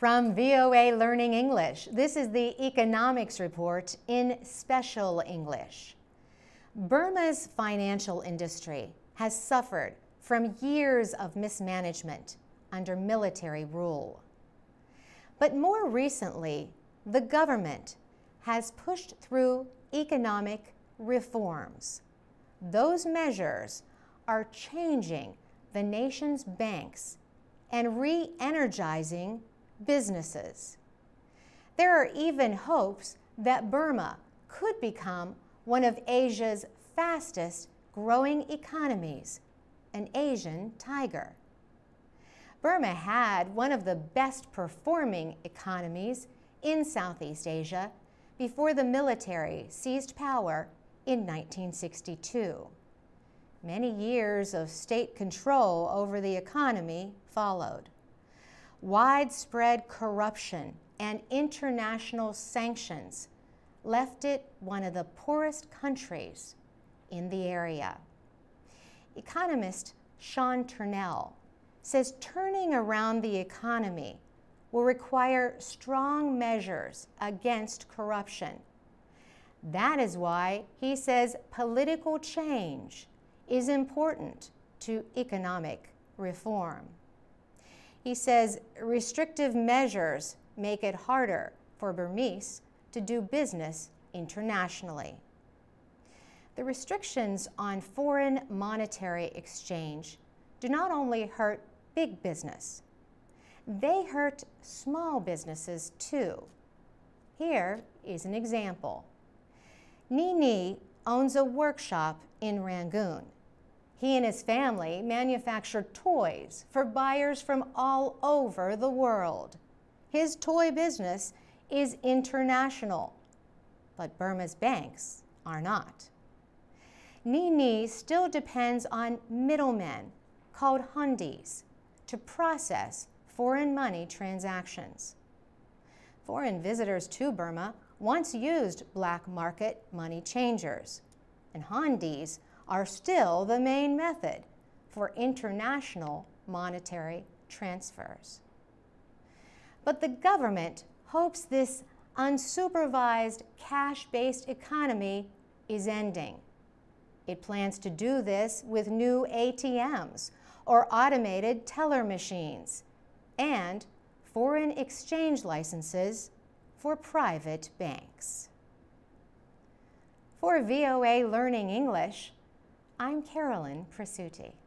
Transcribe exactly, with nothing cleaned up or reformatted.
From V O A Learning English, this is the Economics Report in Special English. Burma's financial industry has suffered from years of mismanagement under military rule. But more recently, the government has pushed through economic reforms. Those measures are changing the nation's banks and re-energizing businesses. There are even hopes that Burma could become one of Asia's fastest growing economies, an Asian tiger. Burma had one of the best performing economies in Southeast Asia before the military seized power in nineteen sixty-two. Many years of state control over the economy followed. Widespread corruption and international sanctions left it one of the poorest countries in the area. Economist Sean Turnell says turning around the economy will require strong measures against corruption. That is why he says political change is important to economic reform. He says restrictive measures make it harder for Burmese to do business internationally. The restrictions on foreign monetary exchange do not only hurt big business, they hurt small businesses too. Here is an example. Nini owns a workshop in Rangoon. He and his family manufacture toys for buyers from all over the world. His toy business is international, but Burma's banks are not. Nini still depends on middlemen called hundis to process foreign money transactions. Foreign visitors to Burma once used black market money changers, and hundis are still the main method for international monetary transfers. But the government hopes this unsupervised cash-based economy is ending. It plans to do this with new A T Ms or automated teller machines and foreign exchange licenses for private banks. For V O A Learning English, I'm Carolyn Prasuti.